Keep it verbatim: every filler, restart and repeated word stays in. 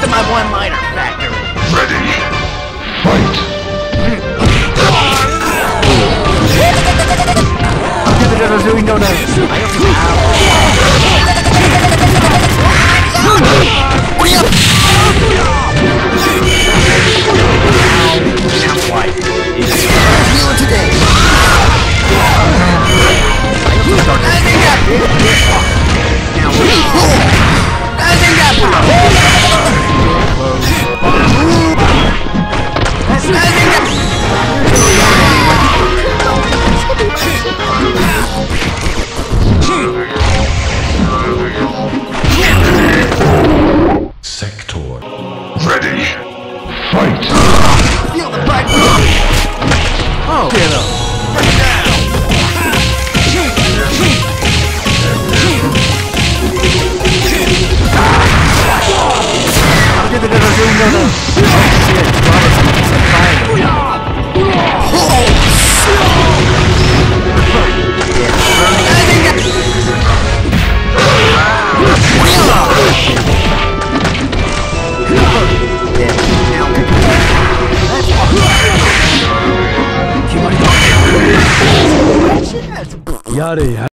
to my one-liner factory. Ready. Fight. Sektor. Ready. Fight. Feel the bite. Oh, get up. Yare